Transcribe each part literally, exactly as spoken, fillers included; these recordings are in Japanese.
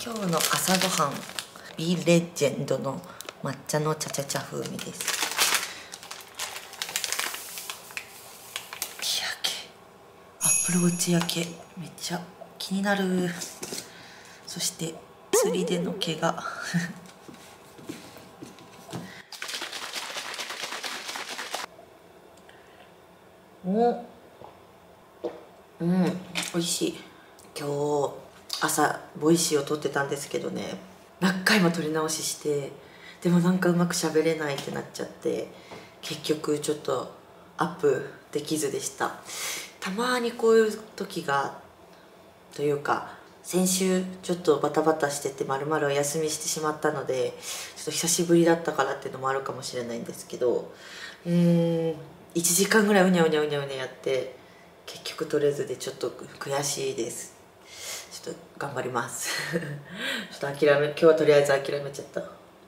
今日の朝ごはん、ビーレジェンドの抹茶のチャチャチャ風味です。日焼け、アップルウォッチ焼け、めっちゃ気になる。そして釣りでの毛がお、うん、美味しい。今日朝ボイシーを撮ってたんですけどね、何回も撮り直しして、でもなんかうまく喋れないってなっちゃって、結局ちょっとアップできずでした。たまにこういう時がというか、先週ちょっとバタバタしててまるまるお休みしてしまったので、ちょっと久しぶりだったからっていうのもあるかもしれないんですけど、うーんいちじかんぐらいうにゃうにゃうにゃうにゃやって結局取れずでちょっと悔しいです。ちょっと頑張りますちょっと諦め、今日はとりあえず諦めちゃった。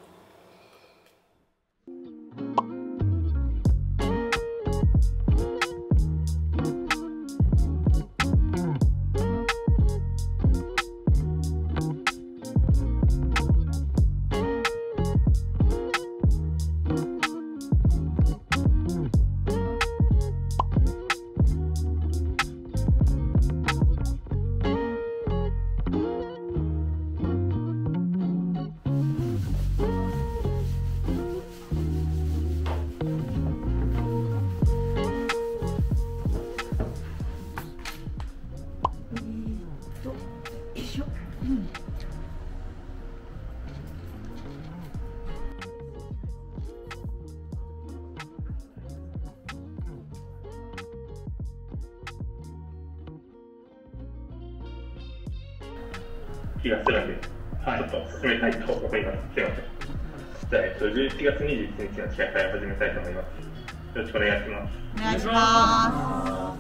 気がするんで、はい、ちょっと進めたいと思います。すいません。じゃあ、えっと、じゅういちがつにじゅういちにちの試合会を始めたいと思います。よろしくお願いします。 お願いします。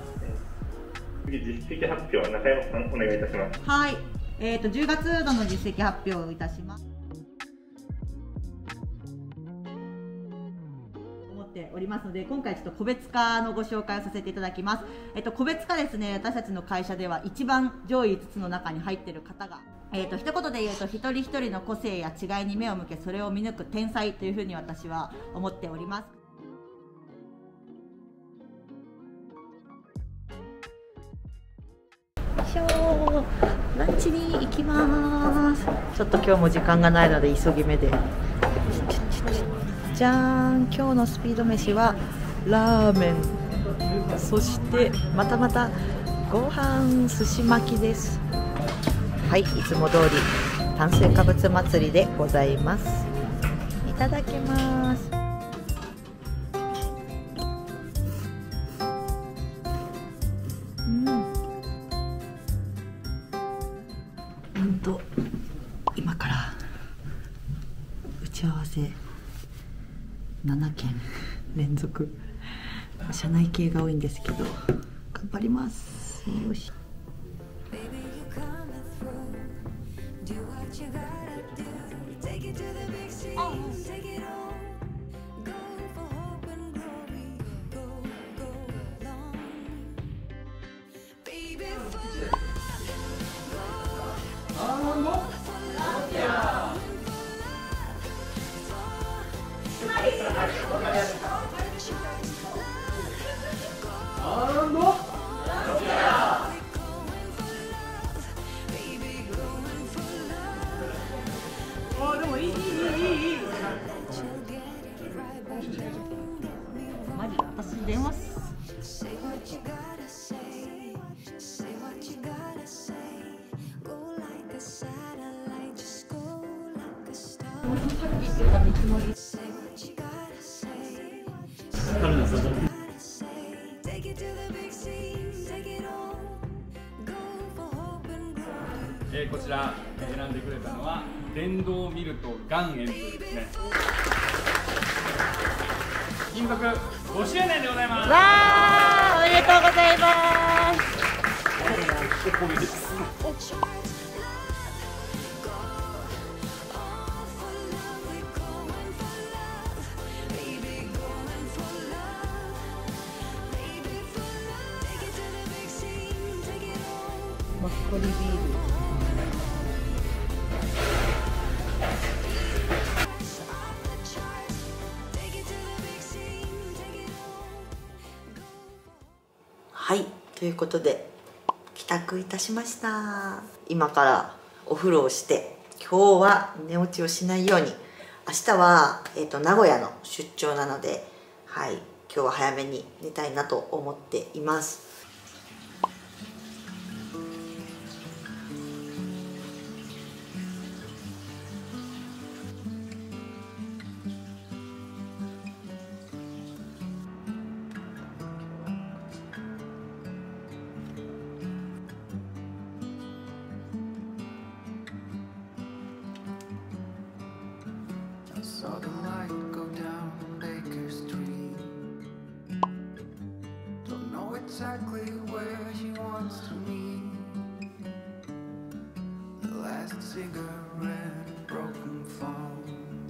次、実績発表、中山さん、お願いいたします。 はい、えっと、じゅうがつ度の実績発表をいたします。おりますので、今回ちょっと個別化のご紹介をさせていただきます。えっと個別化ですね、私たちの会社では一番上位いつつの中に入っている方が、えっと一言で言うと、一人一人の個性や違いに目を向け、それを見抜く天才というふうに私は思っております。よいしょ、ランチに行きます。ちょっと今日も時間がないので急ぎ目で。じゃーん、今日のスピード飯はラーメン、そしてまたまたご飯寿司巻きです。はい、いつも通り炭水化物祭りでございます。いただきます。うん、なんと今から打ち合わせななけん連続、社内系が多いんですけど頑張ります。よし。あ、でもいいいいいいいい。マジ私電話す。さっき言ってた見積もり。 えー、こちら選んでくれたのは電動ミルト岩塩というですね、金属ごしゅうねんでございます。 わー、おめでとうございます。マッコリビール。 いうことで帰宅いたしました。今からお風呂をして、今日は寝落ちをしないように、明日は、えーと、名古屋の出張なので、はい、今日は早めに寝たいなと思っています。 Saw the light go down Baker Street. Don't know exactly where he wants to meet. The last cigarette, broken phone.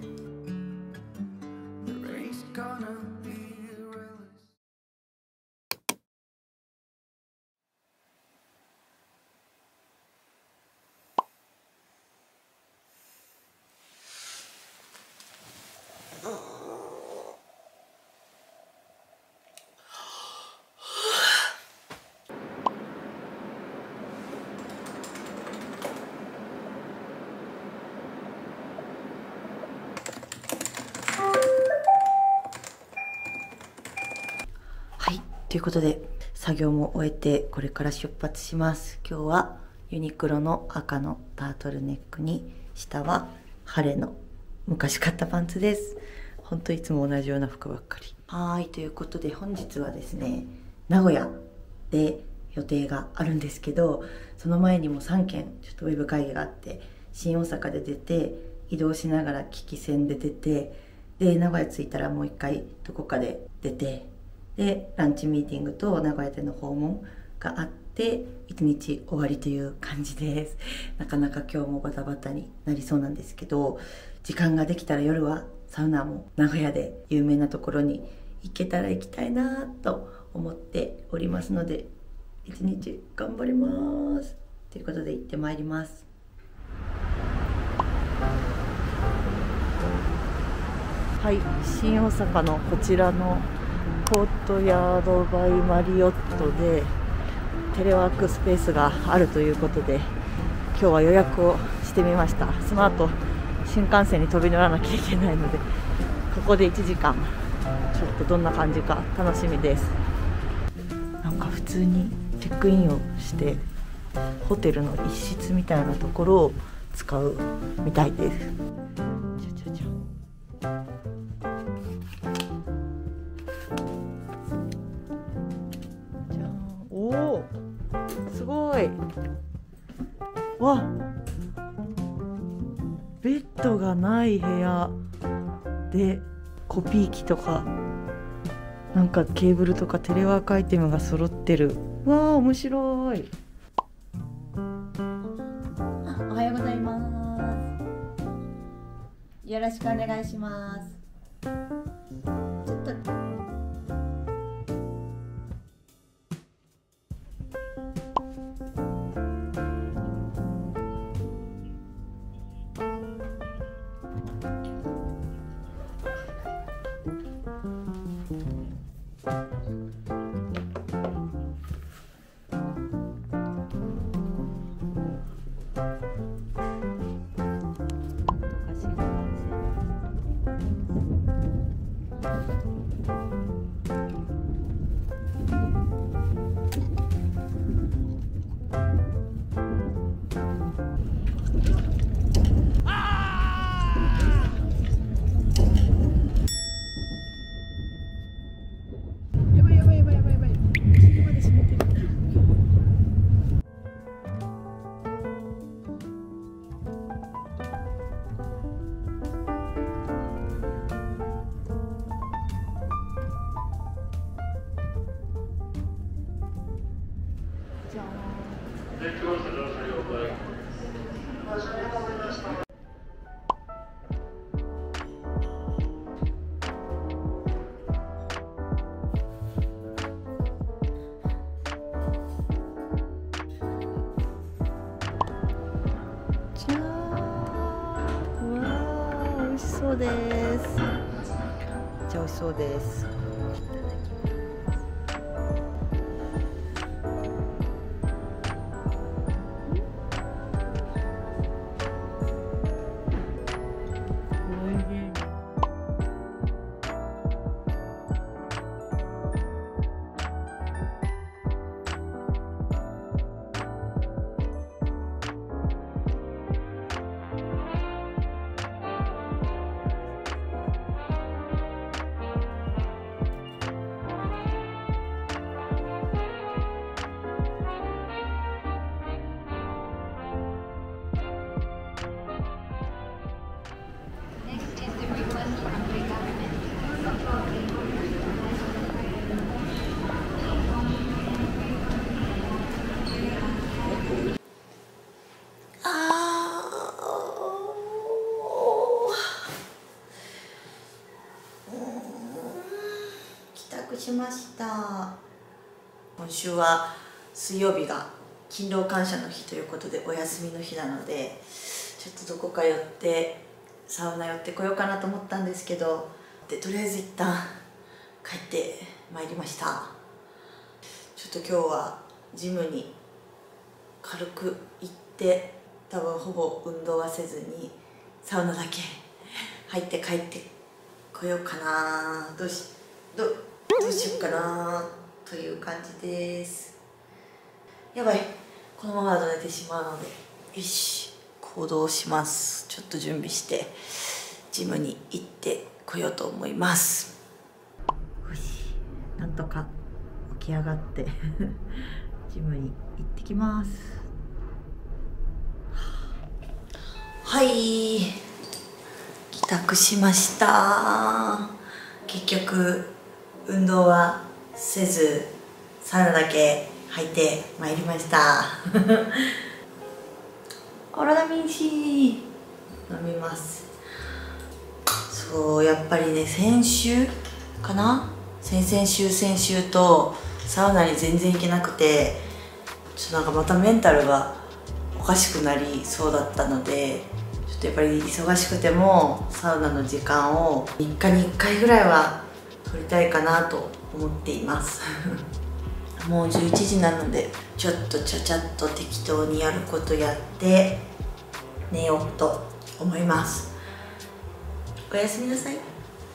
The rain's gonna be realistic. はい、ということで作業も終えてこれから出発します。今日はユニクロの赤のタートルネックに、下は晴れの昔買ったパンツです。ほんといつも同じような服ばっかり。はい、ということで本日はですね、名古屋で予定があるんですけど、その前にもさんけんちょっとウェブ会議があって、新大阪で出て、移動しながら危機戦で出て、で名古屋着いたらもう一回どこかで出て、でランチミーティングと名古屋での訪問があって一日終わりという感じです。なかなか今日もバタバタになりそうなんですけど、時間ができたら夜はサウナも名古屋で有名なところに行けたら行きたいなと思っておりますので、一日頑張りますということで行ってまいります。はい、新大阪のこちらのコートヤードバイマリオットでテレワークスペースがあるということで、今日は予約をしてみました。その後新幹線に飛び乗らなきゃいけないので、ここでいちじかんちょっとどんな感じか楽しみです。なんか普通にチェックインをしてホテルの一室みたいなところを使うみたいです。ちゃちゃちゃおお、すごい。わ、ベッドがない部屋でコピー機とかなんかケーブルとかテレワークアイテムが揃ってる。わあ、面白い。おはようございます。よろしくお願いします。ちょっとそうです。めっちゃ美味しそうです。 しました。今週は水曜日が勤労感謝の日ということでお休みの日なので、ちょっとどこか寄ってサウナ寄ってこようかなと思ったんですけど、でとりあえず一旦帰ってまいりました。ちょっと今日はジムに軽く行って、多分ほぼ運動はせずにサウナだけ入って帰ってこようかな。どうしどどうしようかなという感じです。やばい、このままだと寝てしまうので、よし行動します。ちょっと準備してジムに行ってこようと思います。 よし、なんとか起き上がってジムに行ってきます。 はい、帰宅しました。結局運動はせずサウナだけ入ってまいりましたオラダミンシー飲みます。そう、やっぱりね、先週かな、先々週先週とサウナに全然行けなくて、ちょっとなんかまたメンタルがおかしくなりそうだったので、ちょっとやっぱり忙しくてもサウナの時間をみっかにいっかいぐらいは取りたいかなと思っていますもうじゅういちじなので、ちょっとちゃちゃっと適当にやることやって寝ようと思います。おやすみなさい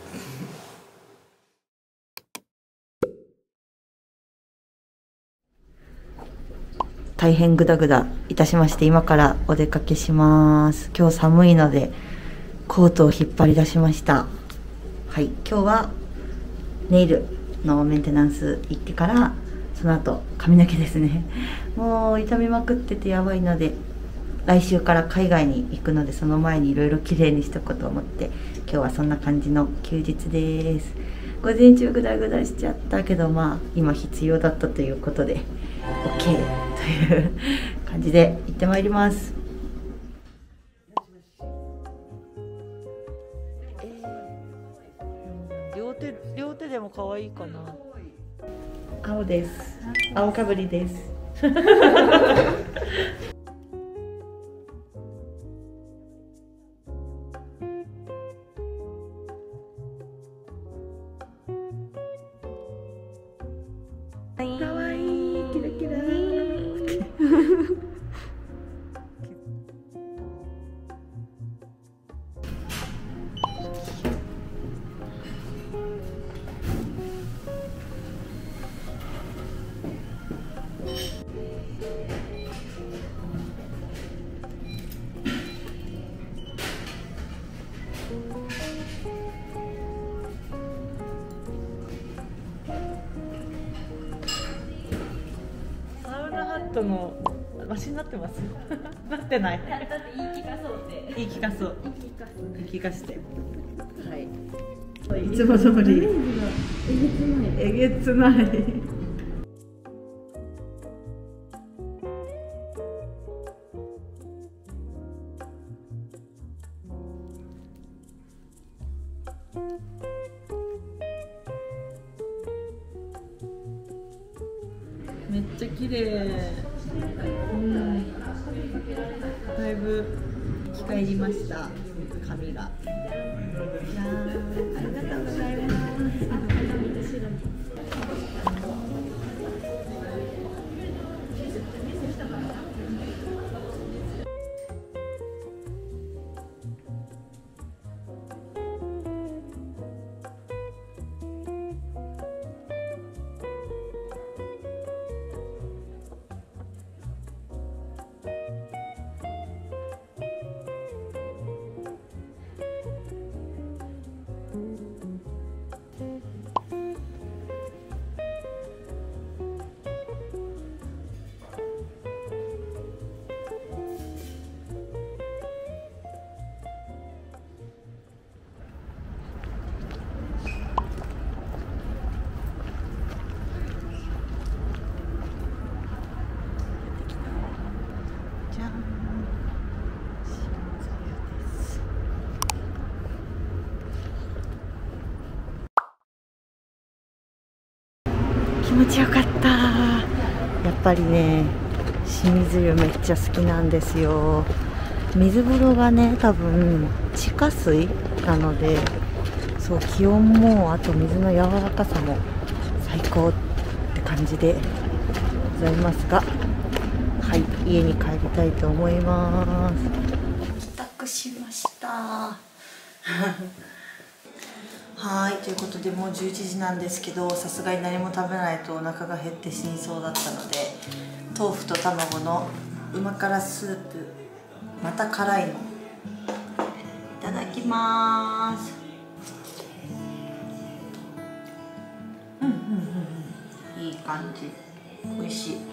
大変グダグダいたしまして、今からお出かけします。今日寒いのでコートを引っ張り出しました。はい、今日はネイルのメンテナンス行ってから、その後髪の毛ですね、もう痛みまくっててやばいので、来週から海外に行くので、その前にいろいろ綺麗にしとこうと思って、今日はそんな感じの休日です。午前中グダグダしちゃったけど、まあ今必要だったということで OK という感じで行ってまいります。両手両手でも可愛いかな。青です。青かぶりです。可愛い、キラキラ。とのマシになってますなってない。だって言い聞かそうって言い聞かそう言い聞かしてはい、いつも通りえげつないめっちゃ綺麗。うん、だいぶ生き返りました髪が。じゃーん、ありがとうございます。 持ちよかった。やっぱりね、清水湯めっちゃ好きなんですよ。水風呂がね、多分地下水なので、そう、気温もあと水の柔らかさも最高って感じでございますが、はい、家に帰りたいと思います。帰宅しましたはい、ということでもうじゅういちじなんですけど、さすがに何も食べないとお腹が減って死にそうだったので、豆腐と卵のうま辛スープ、また辛いのいただきます。うんうんうんうん、いい感じ、美味しい。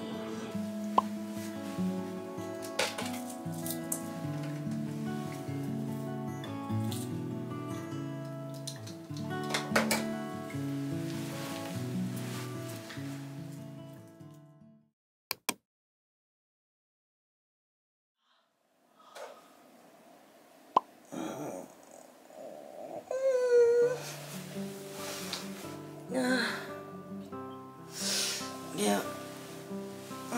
いや、うん。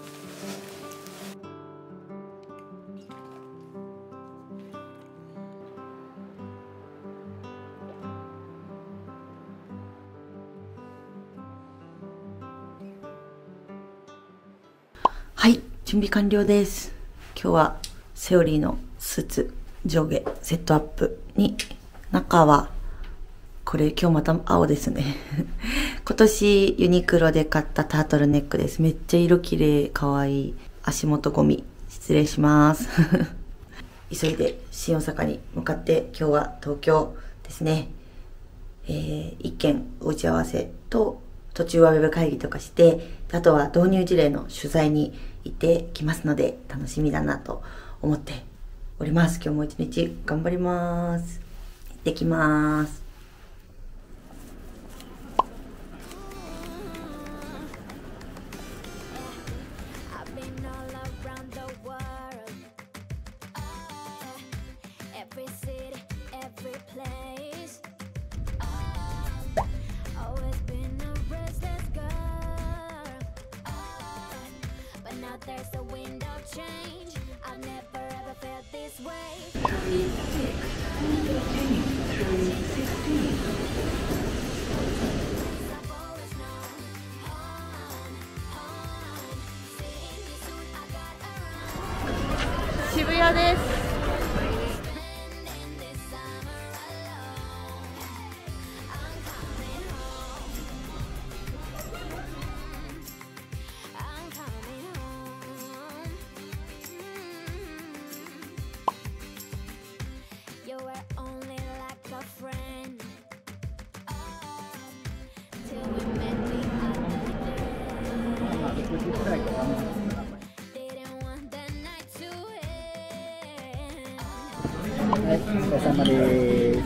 はい、準備完了です。今日はセオリーのスーツ上下セットアップに、中はこれ今日また青ですね今年ユニクロで買ったタートルネックです。めっちゃ色綺麗、かわいい。足元ゴミ失礼します急いで新大阪に向かって、今日は東京ですね。えー、一件お打ち合わせと途中はウェブ会議とかして、あとは導入事例の取材に行ってきますので、楽しみだなと思っております。今日も一日頑張ります。行ってきます。 There's a window change. I've never ever felt this way. I've always known home, home. Seeing you soon, I got around. 渋谷です。 Spending this summer alone. I'm coming home. I'm coming home. You were only like a friend. Till we met the other day. Didn't want the night to end. はい、お疲れ様です。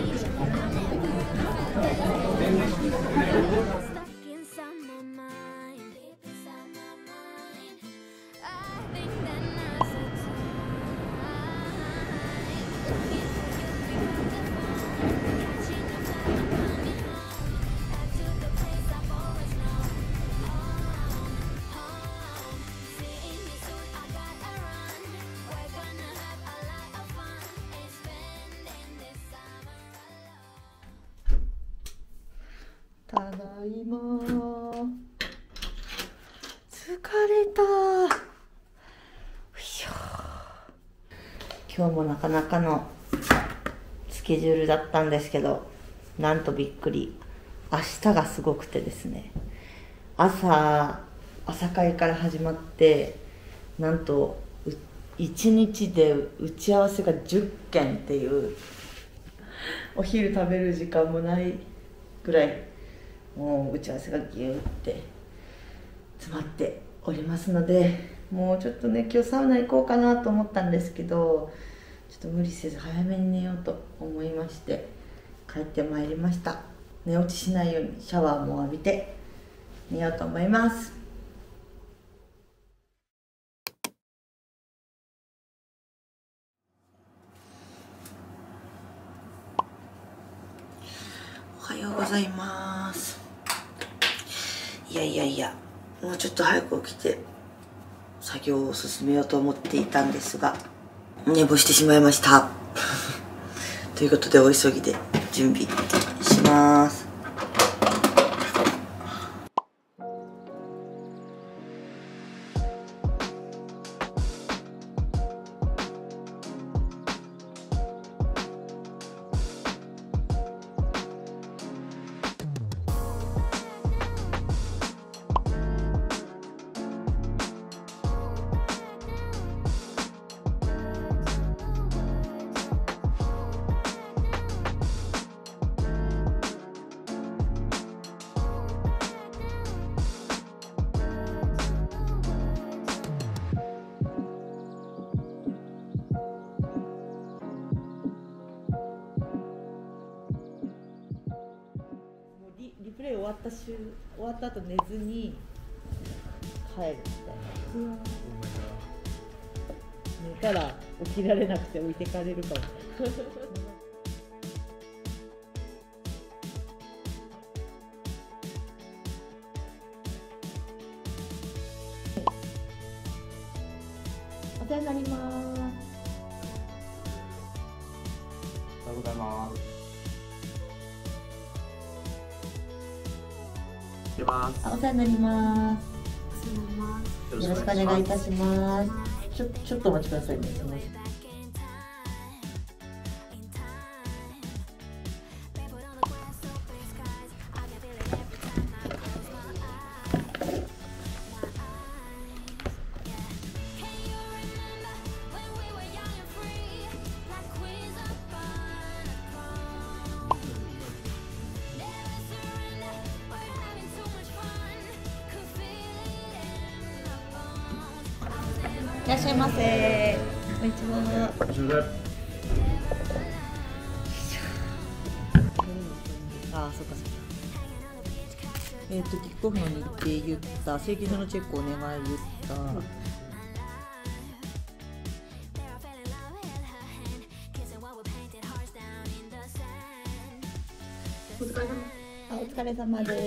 Stuck inside my mind. Deep inside my mind. I think that now's the time. Looking for you through the phone. Catching up like I'm coming home. Back to the place I've always known. Home, home. Seeing you soon, I gotta run. We're gonna have a lot of fun and spending this summer alone. ただいま。疲れた。よいしょ。今日もなかなかのスケジュールだったんですけど、なんとびっくり。明日がすごくてですね。朝、朝会から始まって、なんといちにちで打ち合わせがじゅっけんっていう、お昼食べる時間もないぐらい、もう打ち合わせがギューって詰まっておりますので、もうちょっとね、今日サウナ行こうかなと思ったんですけど、ちょっと無理せず早めに寝ようと思いまして帰ってまいりました。寝落ちしないようにシャワーも浴びて寝ようと思います。おはようございます。 いやいやいや、もうちょっと早く起きて作業を進めようと思っていたんですが、寝坊してしまいましたということで、お急ぎで準備します。 リプレイ終わった週終わった後寝ずに帰るみたいな。寝たら起きられなくて置いてかれるかも。お世話になります。 おはようございます。 お世話になります。よろしくお願いいたします。ちょちょっとお待ちくださいね。いらっしゃいませ。こんにちは。ああ、そっかそっか。えっ、ー、と、キックオフの日程言った、請求書のチェックお願い言った。うん、お疲れ様です。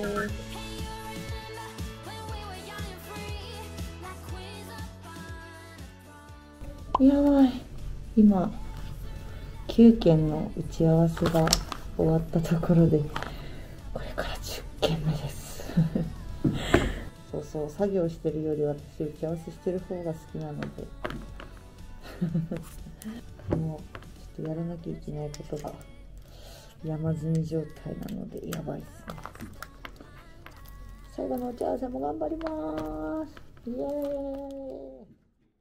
やばい、今きゅうけんの打ち合わせが終わったところで、これからじゅっけんめですそうそう、作業してるより私打ち合わせしてる方が好きなのでもうちょっとやらなきゃいけないことが山積み状態なのでやばいですね。最後の打ち合わせも頑張ります。イエーイ。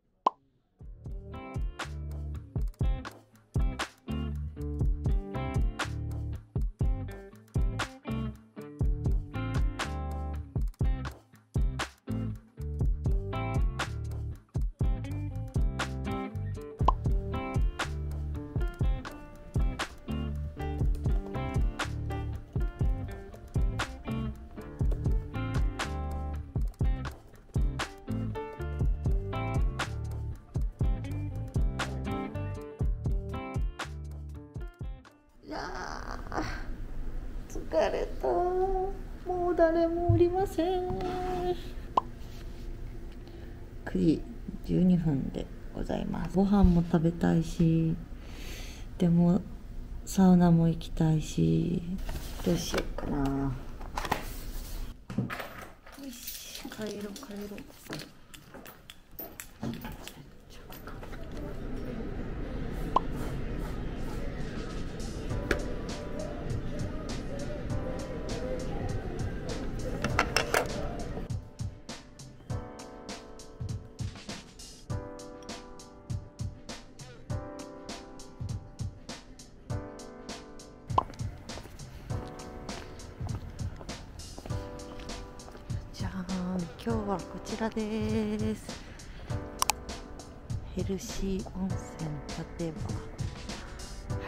疲れた。もう誰もおりません。くじじゅうにふんでございます。ご飯も食べたいし、でもサウナも行きたいし、どうしようかな。よし、帰ろう帰ろう。じゃーん、今日はこちらです。ヘルシー温泉立場。はい。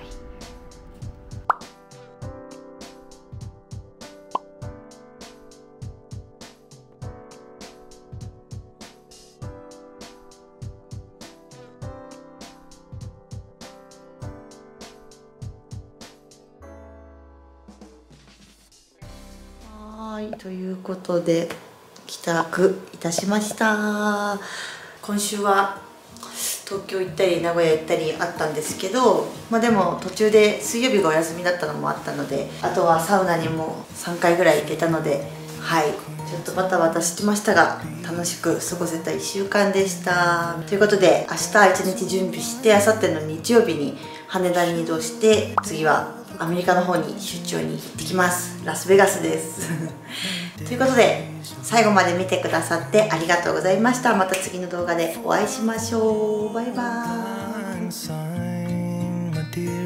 はい、ということで宅いたしました。今週は東京行ったり名古屋行ったりあったんですけど、まあ、でも途中で水曜日がお休みだったのもあったので、あとはサウナにもさんかいぐらい行けたので、はいちょっとバタバタしてましたが楽しく過ごせたいっしゅうかんでした。ということで明日一日準備して、あさっての日曜日に羽田に移動して、次はアメリカの方に出張に行ってきます。ラスベガスですということで最後まで見てくださってありがとうございました。また次の動画でお会いしましょう。バイバーイ。